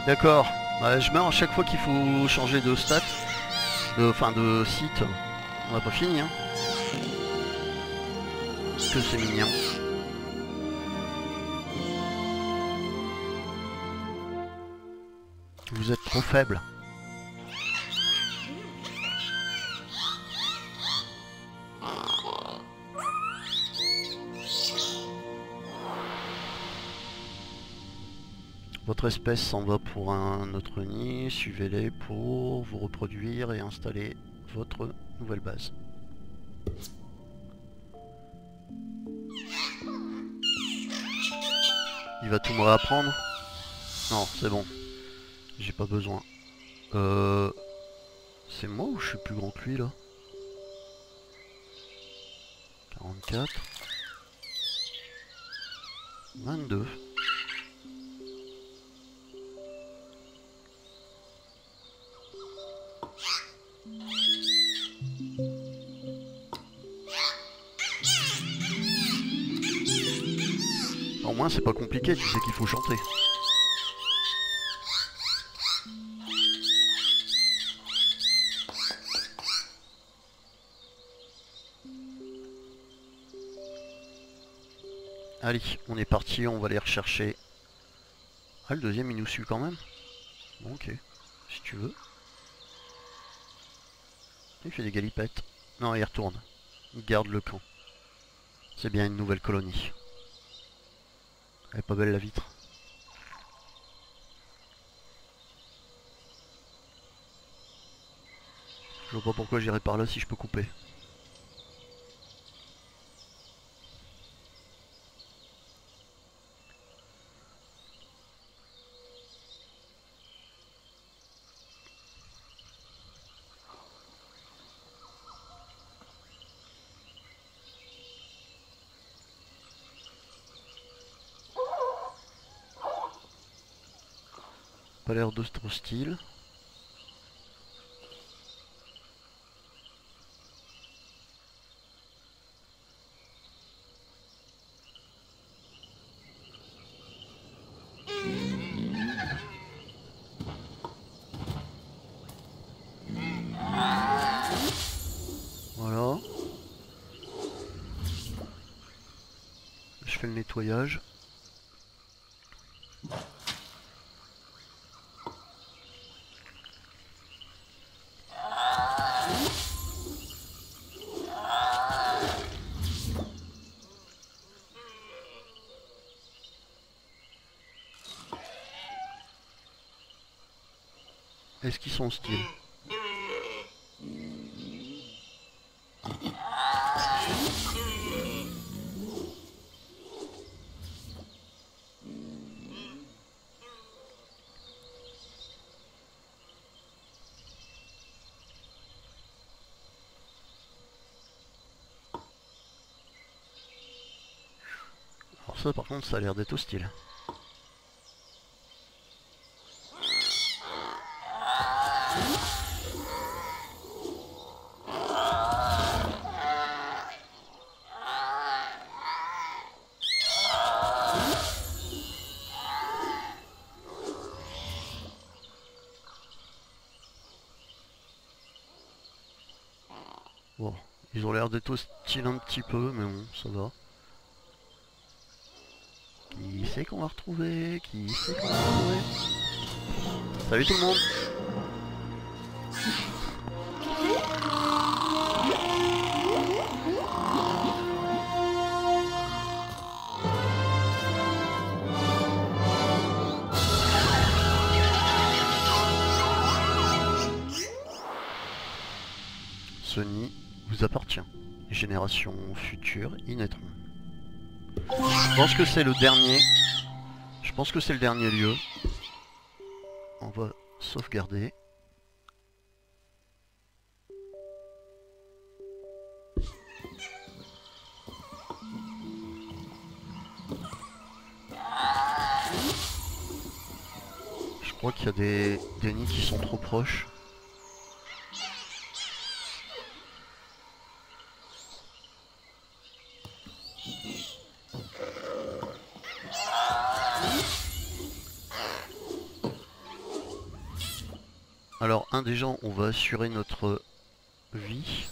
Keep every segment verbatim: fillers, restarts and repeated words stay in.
D'accord. Bah, je meurs à chaque fois qu'il faut changer de stat. De, enfin de site. On n'a pas fini hein. Que c'est mignon. Vous êtes trop faible. Votre espèce s'en va pour un autre nid, suivez-les pour vous reproduire et installer votre nouvelle base. Il va tout me réapprendre? Non, c'est bon. J'ai pas besoin. Euh... C'est moi ou je suis plus grand que lui là? quarante-quatre. vingt-deux. Au moins c'est pas compliqué, tu sais qu'il faut chanter. Allez, on est parti, on va aller rechercher. Ah, le deuxième il nous suit quand même. Bon, ok, si tu veux. Il fait des galipettes. Non, il retourne. Il garde le camp. C'est bien une nouvelle colonie. Elle est pas belle la vitre. Je vois pas pourquoi j'irai par là si je peux couper. Pas l'air de trop hostile. Voilà. Je fais le nettoyage. Est-ce qu'ils sont hostiles? Alors ça par contre ça a l'air d'être hostile. Bon, ils ont l'air d'être hostiles un petit peu, mais bon, ça va. Qui c'est qu'on va retrouver? Qui c'est qu'on va retrouver? Salut tout le monde! Ce nid vous appartient. Les générations futures y naîtront. Je pense que c'est le dernier. Je pense que c'est le dernier lieu. On va sauvegarder. Je crois qu'il y a des, des nids qui sont trop proches. Alors, un déjà, on va assurer notre vie.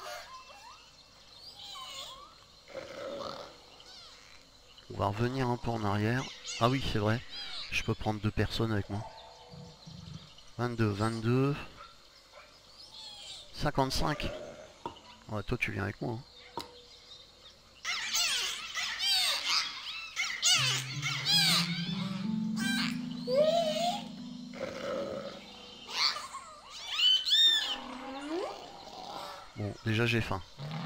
On va revenir un peu en arrière. Ah oui, c'est vrai. Je peux prendre deux personnes avec moi. vingt-deux, vingt-deux. cinquante-cinq. Ouais, toi, tu viens avec moi. Hein. Bon, déjà, j'ai faim.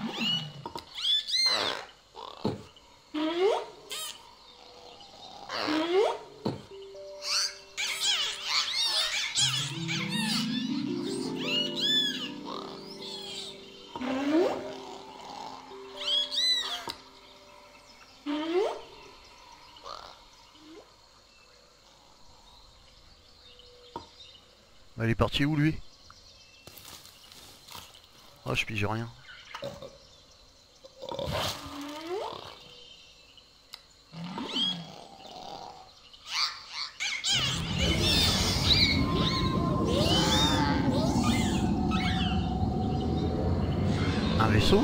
Il est parti où lui? Oh, je pige rien. Un vaisseau?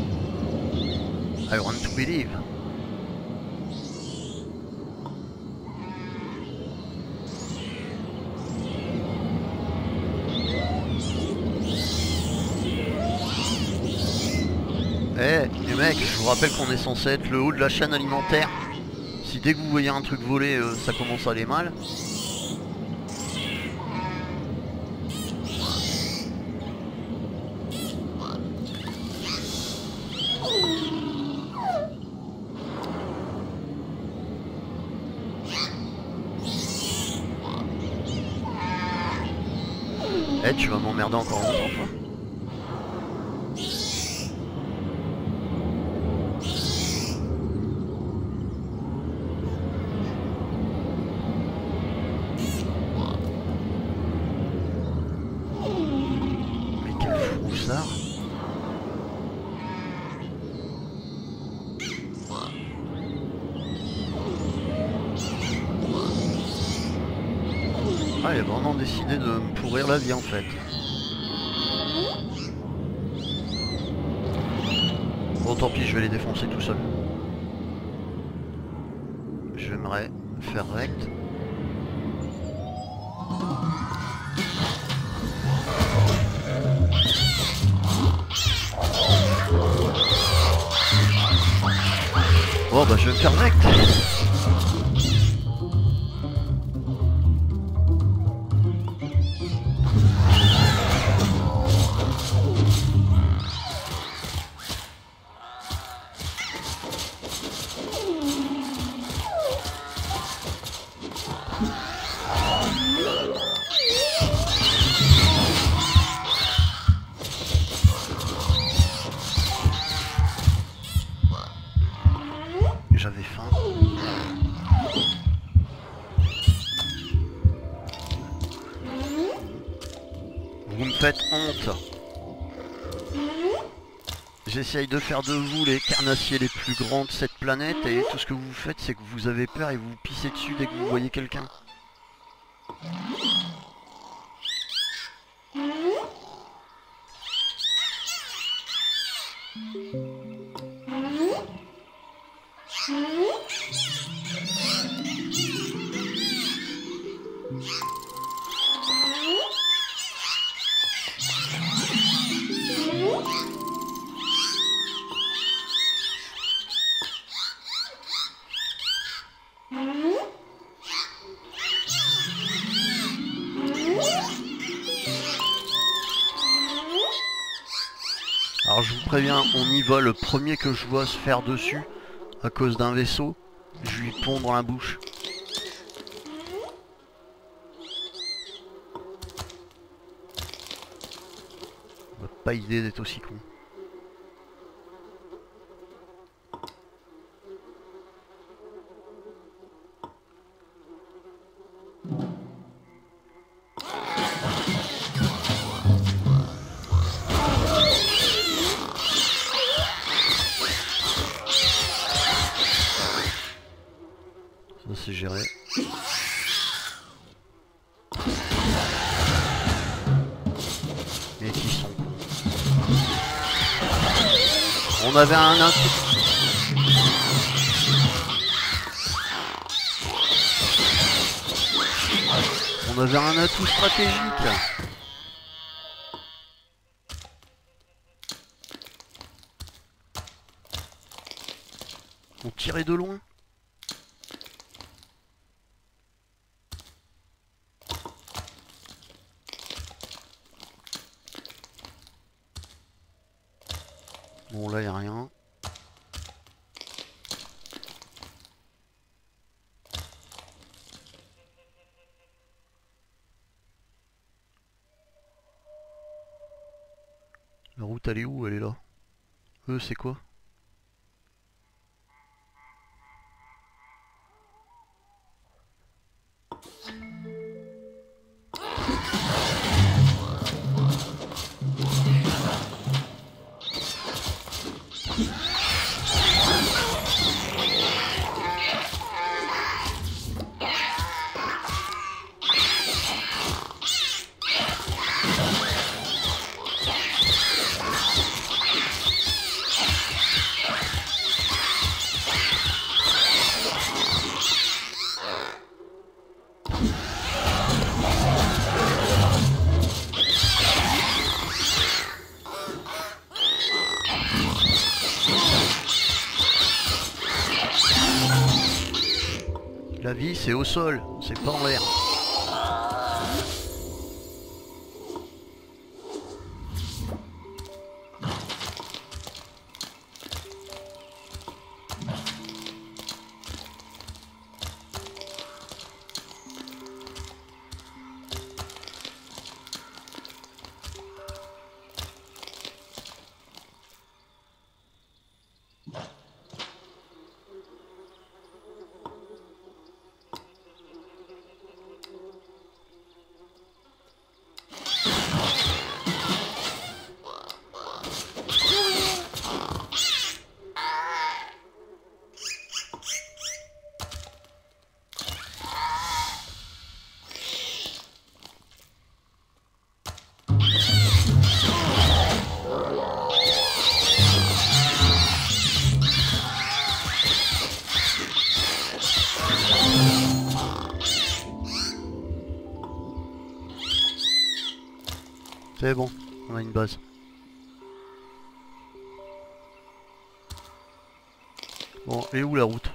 I want to believe. Eh, hey, les mecs, je vous rappelle qu'on est censé être le haut de la chaîne alimentaire. Si dès que vous voyez un truc voler, euh, ça commence à aller mal. Eh, hey, tu vas m'emmerder encore longtemps, toi. Ah, il a vraiment décidé de me pourrir la vie en fait. Bon, tant pis, je vais les défoncer tout seul. J'aimerais faire rect. Bon bah je vais me faire rect. J'avais faim. Vous me faites honte. J'essaye de faire de vous les carnassiers les plus grands de cette planète et tout ce que vous faites c'est que vous avez peur et vous pissez dessus dès que vous voyez quelqu'un. Alors je vous préviens, on y va, le premier que je vois se faire dessus à cause d'un vaisseau, je lui ponds dans la bouche. On n'a pas idée d'être aussi con. Ça c'est géré. On avait un atout. On avait un atout stratégique. On tirait de loin. Bon, là, il n'y a rien. La route, elle est où? Elle est là. Eux, c'est quoi? La vie, c'est au sol, c'est pas en l'air. C'est bon, on a une base. Bon, et où la route?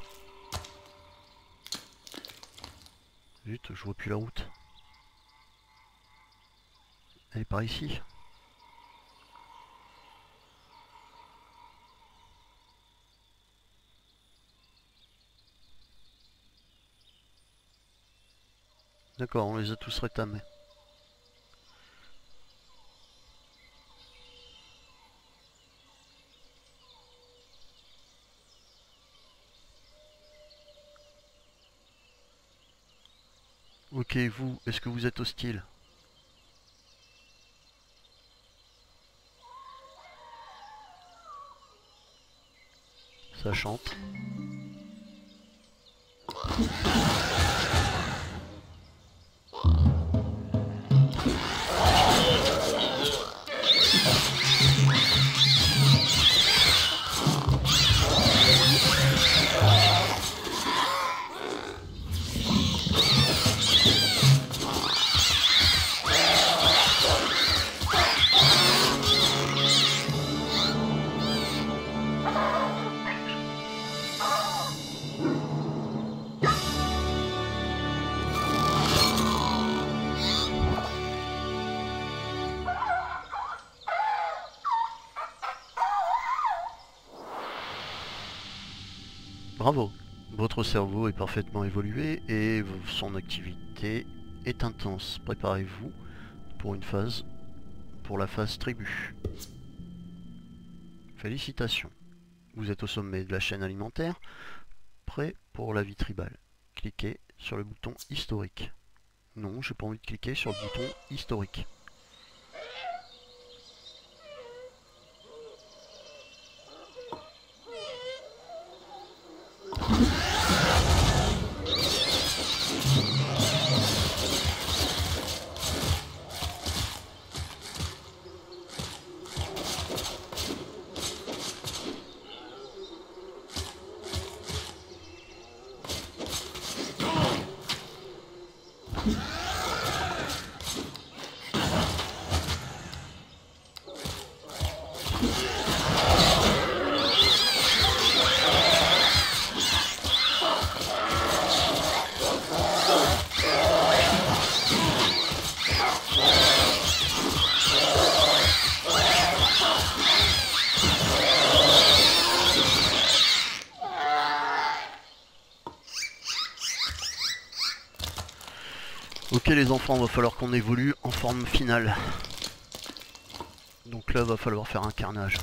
Zut, je vois plus la route. Elle est par ici. D'accord, on les a tous rétamés. Ok, vous, est-ce que vous êtes hostile? Ça chante. Bravo, votre cerveau est parfaitement évolué et son activité est intense. Préparez-vous pour une phase, pour la phase tribu. Félicitations, vous êtes au sommet de la chaîne alimentaire, prêt pour la vie tribale. Cliquez sur le bouton historique. Non, j'ai pas envie de cliquer sur le bouton historique. Ok les enfants, va falloir qu'on évolue en forme finale. Donc là va falloir faire un carnage.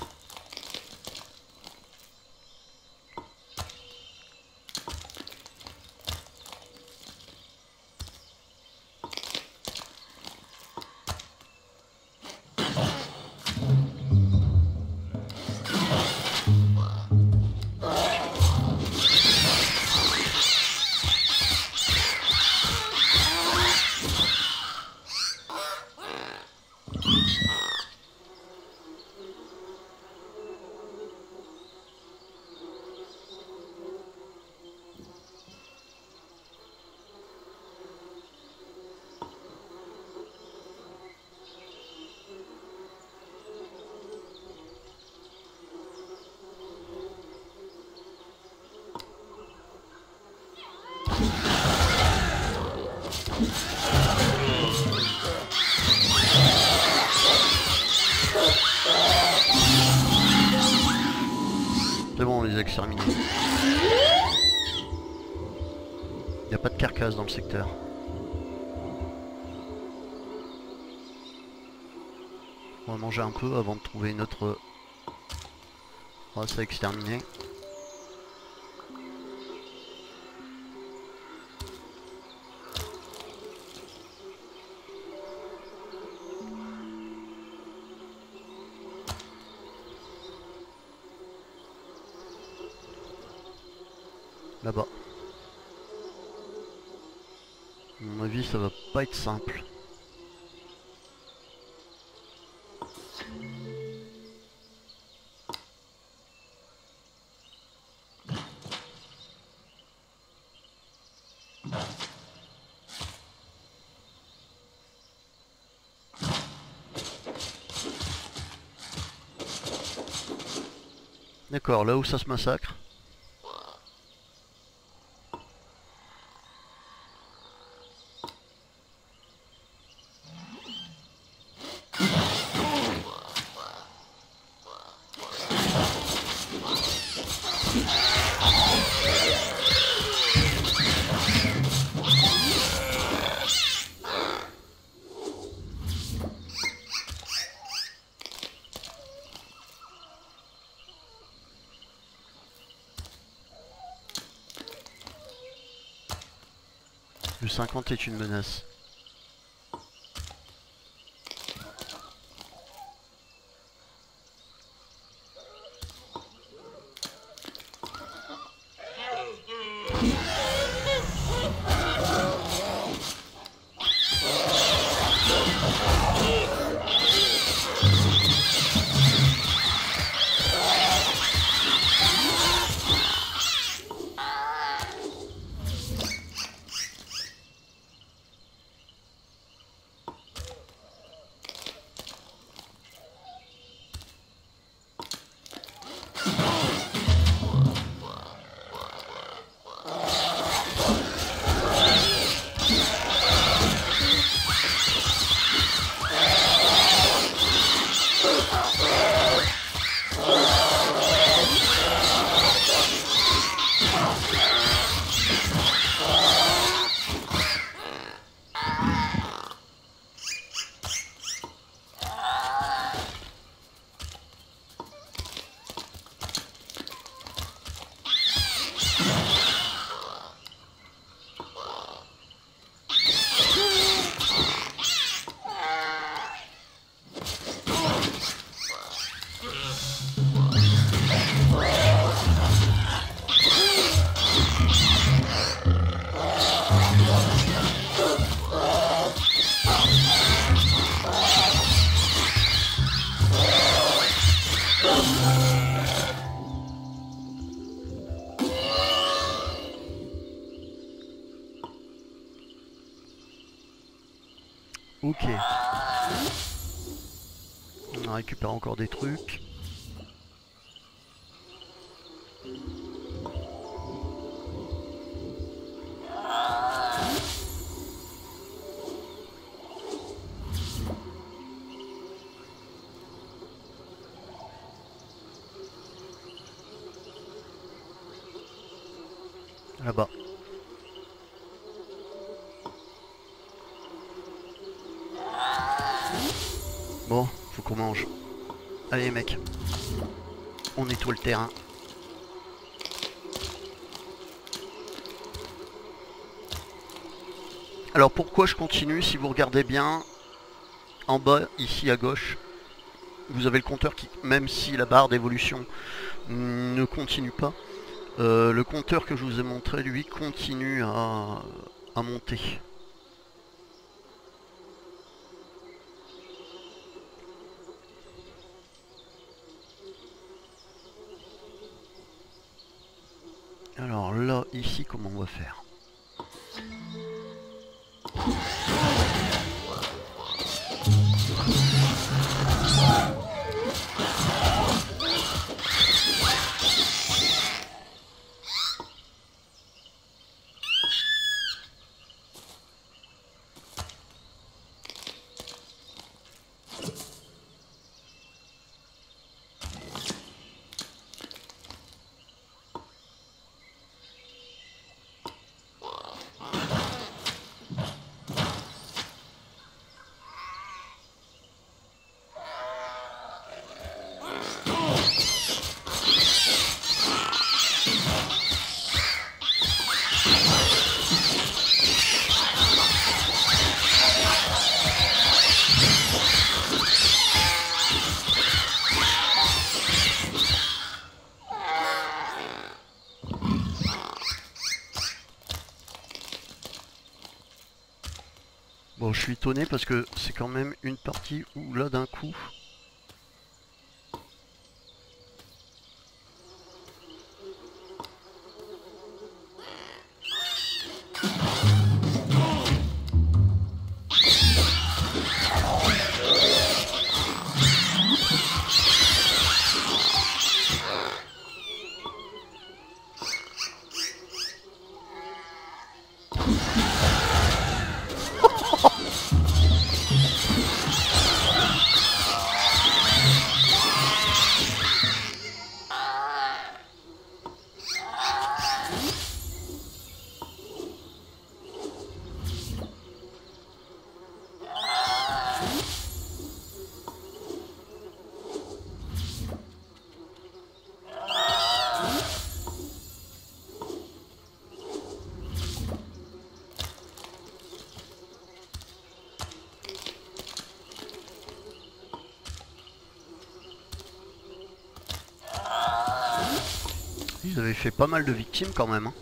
C'est bon, on les a exterminés. Il n'y a pas de carcasse dans le secteur. On va manger un peu avant de trouver une autre race à exterminer. Là-bas. À mon avis, ça va pas être simple. D'accord, là où ça se massacre. Le cinquante est une menace. Ok. On récupère encore des trucs. Là-bas. Bon, faut qu'on mange. Allez mec, on nettoie le terrain. Alors pourquoi je continue? Si vous regardez bien, en bas, ici à gauche, vous avez le compteur qui, même si la barre d'évolution ne continue pas, euh, le compteur que je vous ai montré, lui, continue à, à monter. Alors là, ici, comment on va faire? Bon, je suis étonné parce que c'est quand même une partie où là d'un coup... Ils avaient fait pas mal de victimes quand même. Hein.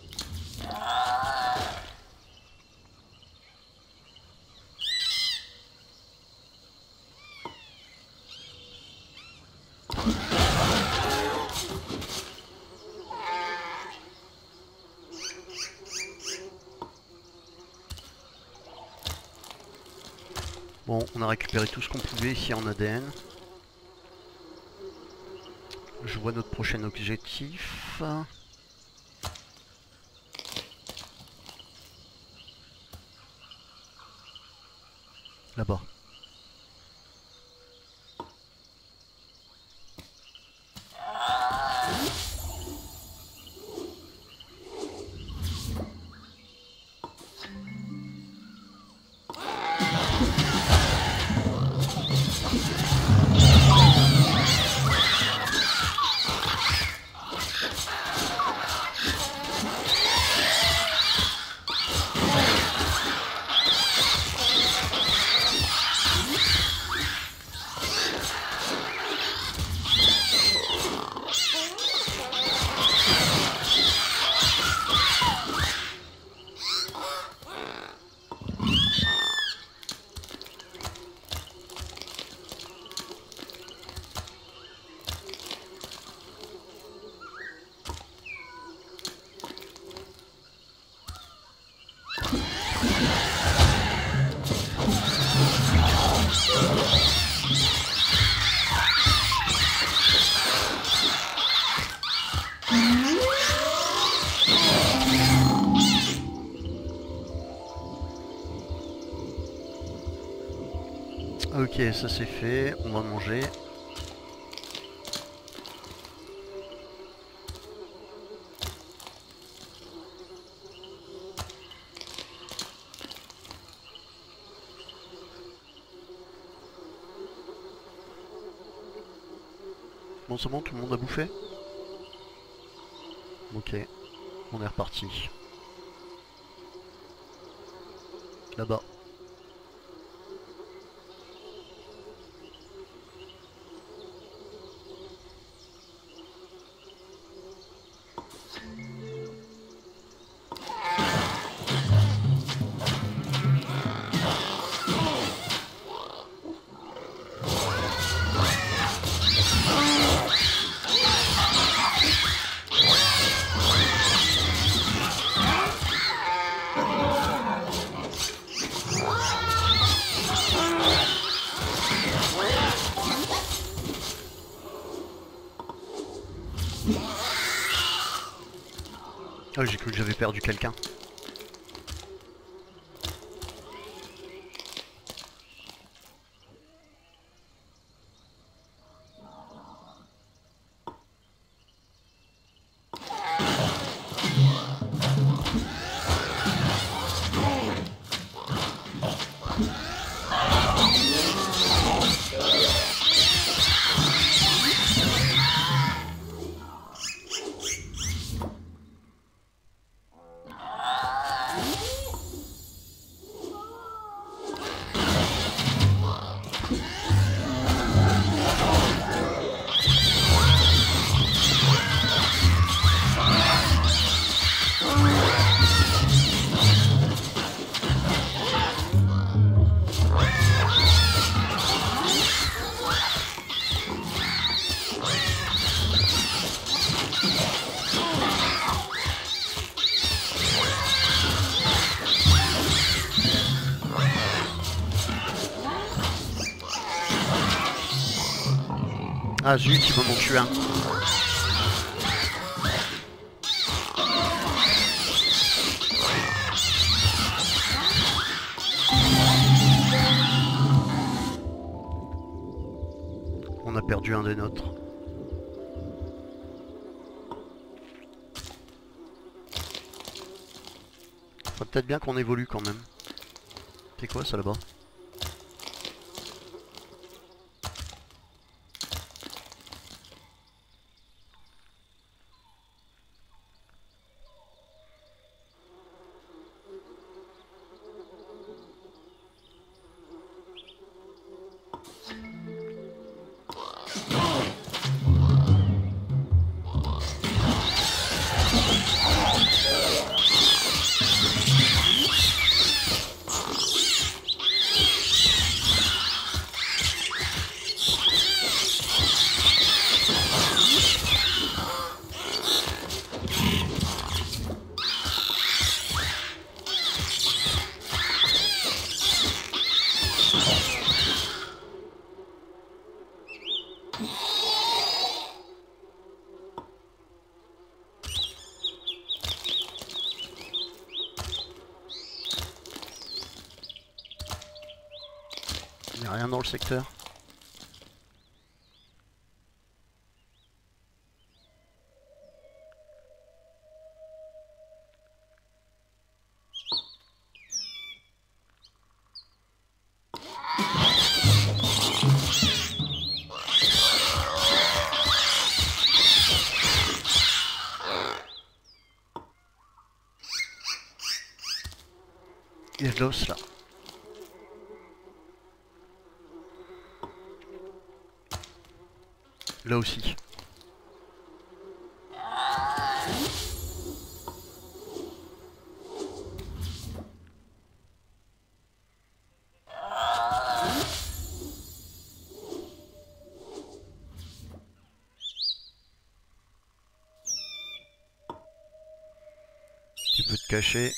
Bon, on a récupéré tout ce qu'on pouvait ici en A D N. Je vois notre prochain objectif. Là-bas. Ok, ça c'est fait, on va manger. Bon, c'est bon, tout le monde a bouffé? Ok, on est reparti. Là-bas. Oh, j'ai cru que j'avais perdu quelqu'un. Ah zut, il va m'en tuer un. On a perdu un des nôtres. Faudrait peut-être bien qu'on évolue quand même. C'est quoi ça là-bas? Il n'y a rien dans le secteur. Il y a de l'os là. Là aussi. Tu peux te cacher.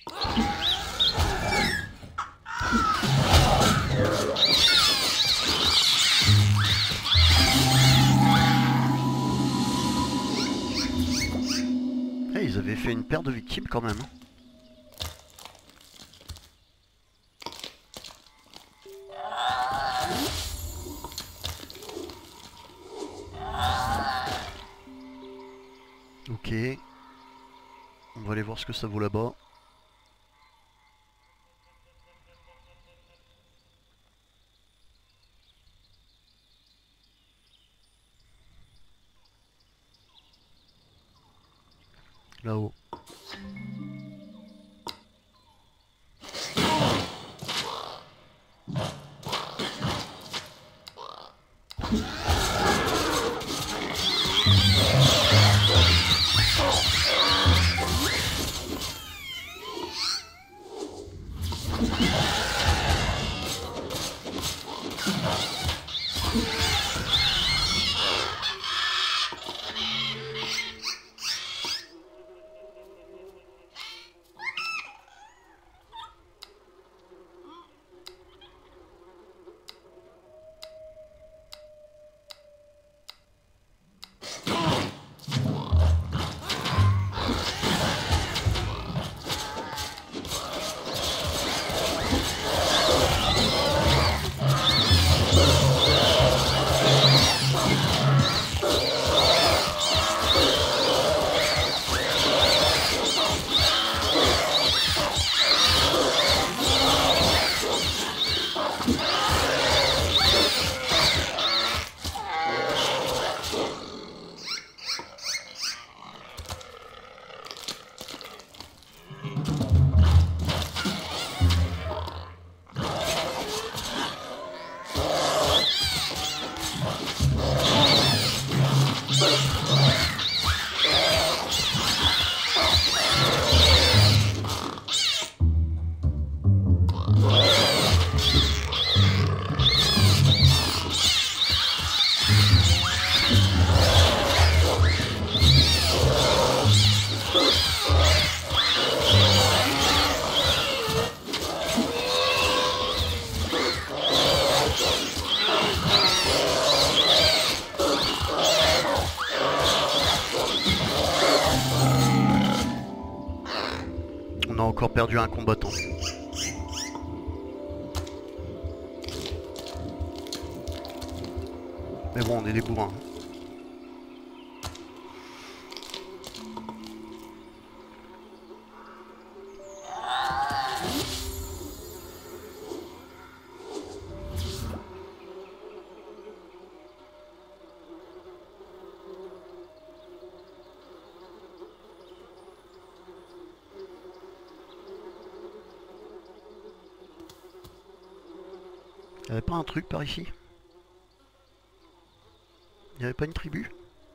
Hey, ils avaient fait une paire de victimes quand même. Ok. On va aller voir ce que ça vaut là-bas. Là-haut. On a encore perdu un combattant. Mais bon, on est des bourrins. Y'avait pas un truc par ici? Y'avait pas une tribu?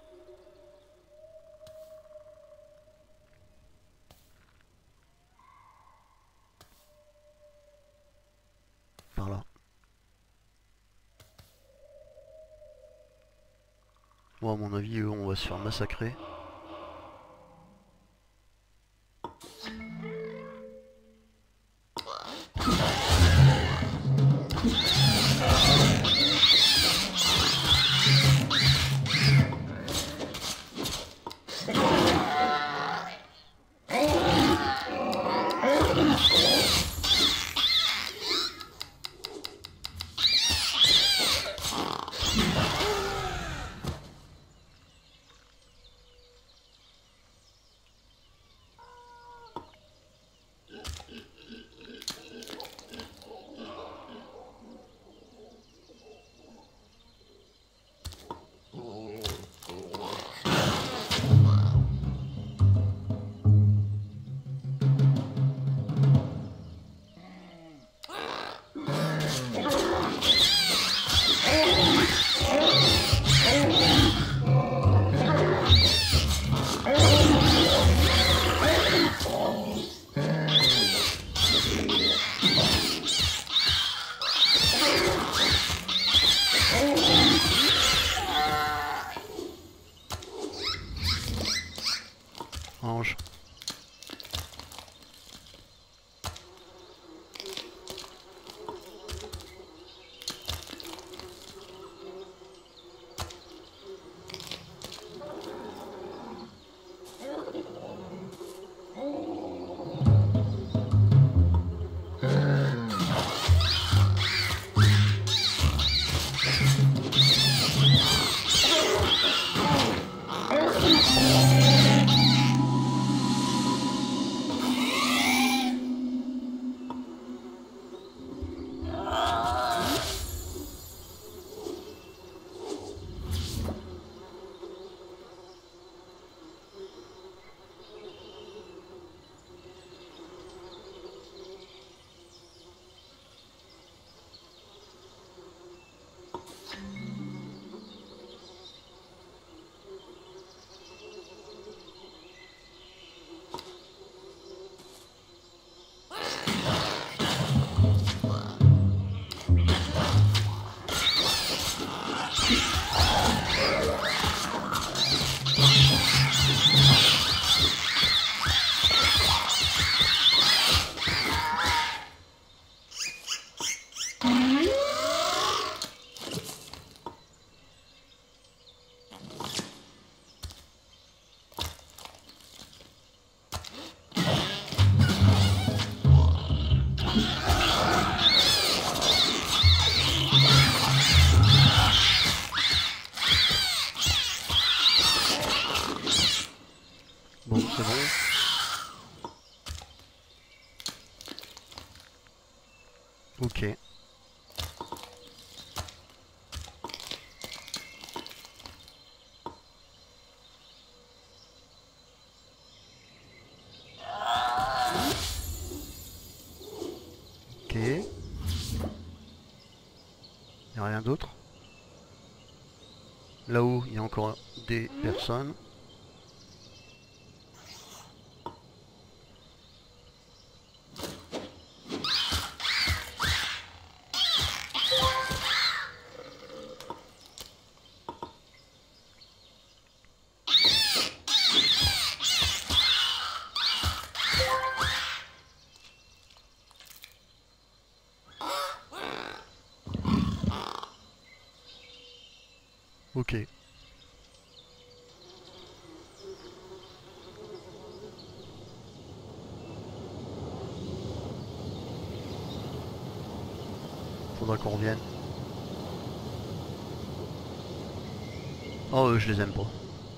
Par là. Bon, à mon avis, eux, on va se faire massacrer. d'autre. Là-haut, il y a encore des personnes. Ok. Faudra qu'on revienne. Oh, euh, je les aime pas.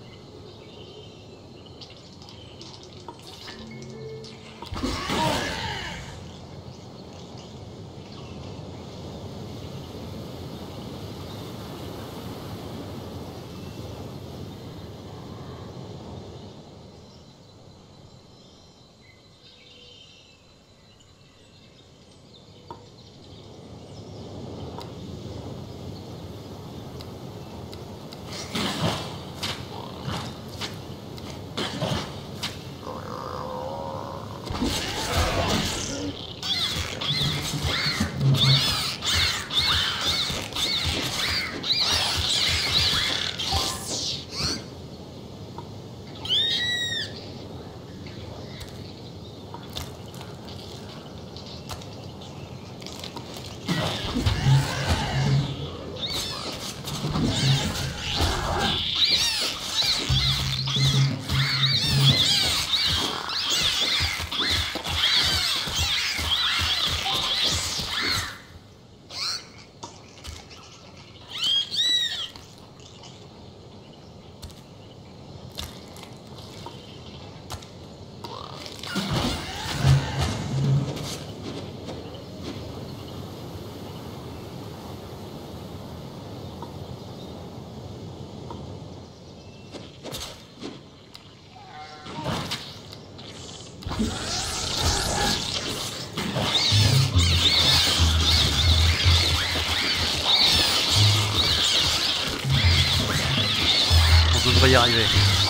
On devrait y arriver.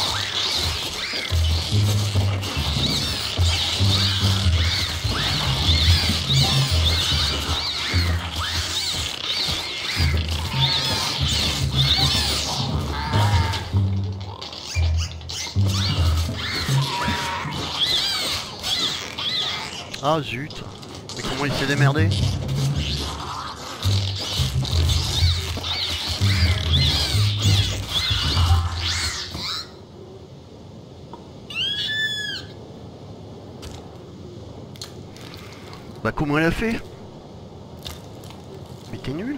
Ah zut. Mais comment il s'est démerdé? Bah comment elle a fait? Mais t'es nul.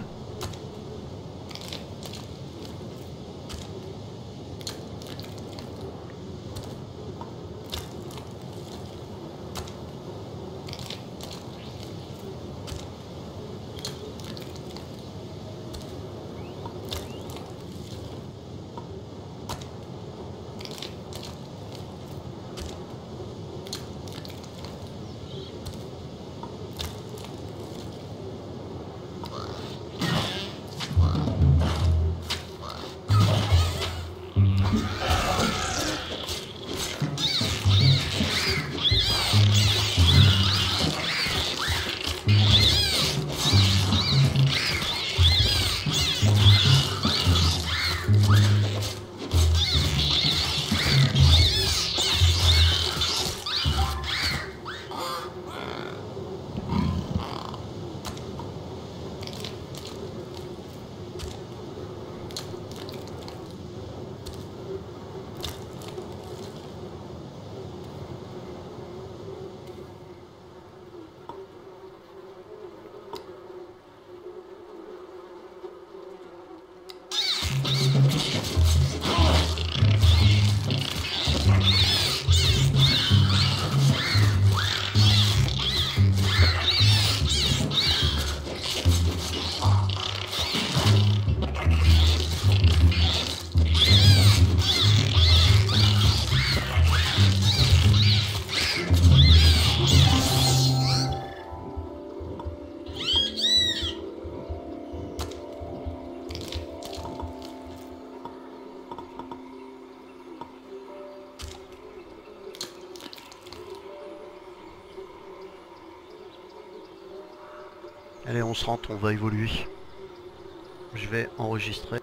Allez, on se rentre, on va évoluer. Je vais enregistrer.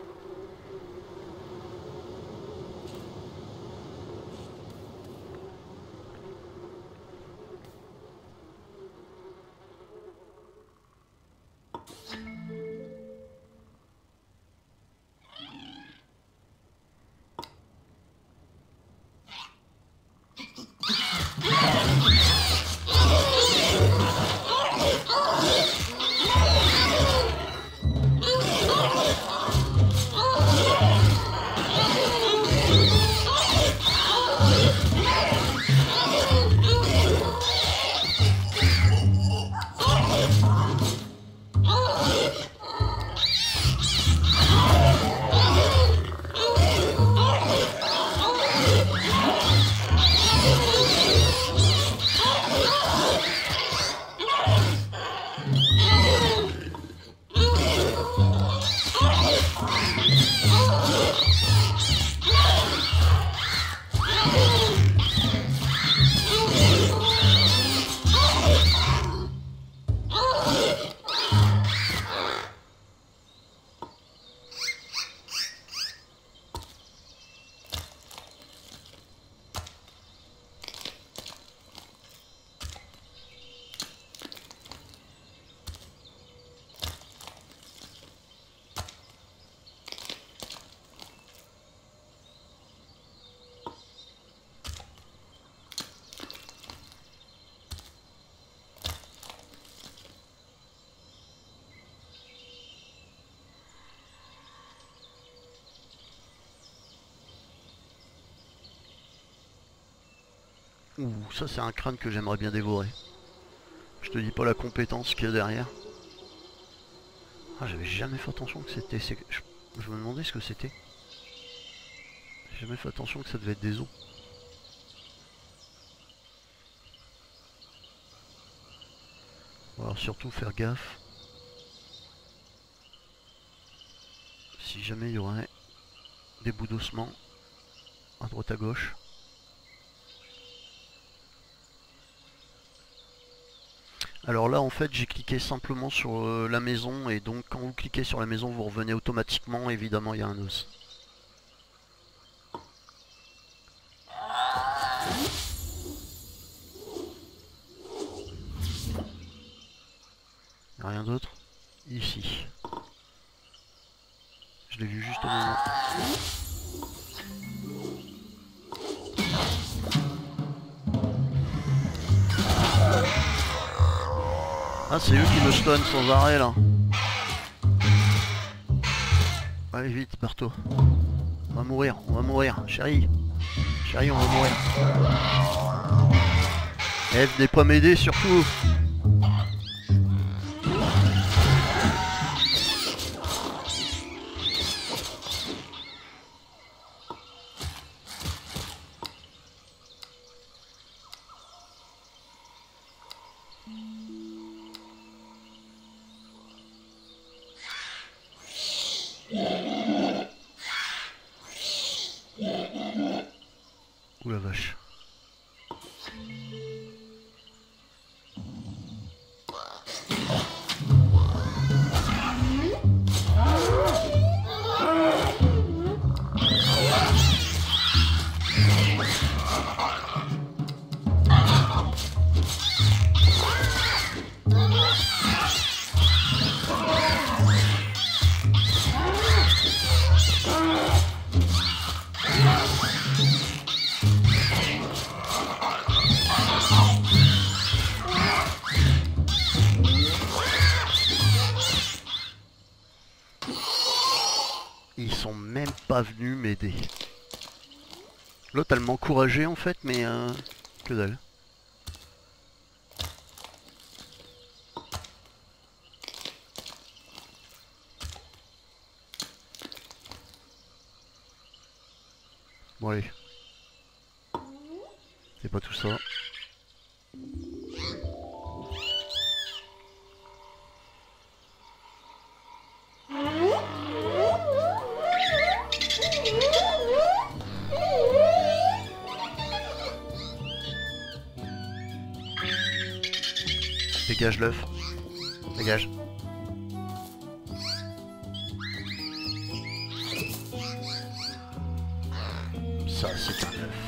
Ouh, ça c'est un crâne que j'aimerais bien dévorer. Je te dis pas la compétence qu'il y a derrière. Ah, j'avais jamais fait attention que c'était... Je... je me demandais ce que c'était. J'ai jamais fait attention que ça devait être des os. Alors surtout faire gaffe. Si jamais il y aurait des bouts d'ossement à droite à gauche. Alors là en fait j'ai cliqué simplement sur euh, la maison et donc quand vous cliquez sur la maison vous revenez automatiquement, évidemment il y a un os. Il n'y a rien d'autre ici. Je l'ai vu juste au moment. Ah, c'est eux qui me stun sans arrêt là. Allez vite, Barto. On va mourir, on va mourir. Chérie. Chérie, on va mourir. Eh, venez pas m'aider surtout. Ouh la vache. Ils sont même pas venus m'aider. L'autre elle m'encourageait en fait, mais euh, que dalle. Bon allez. C'est pas tout ça. Dégage l'œuf. Dégage. Ça, c'est un œuf.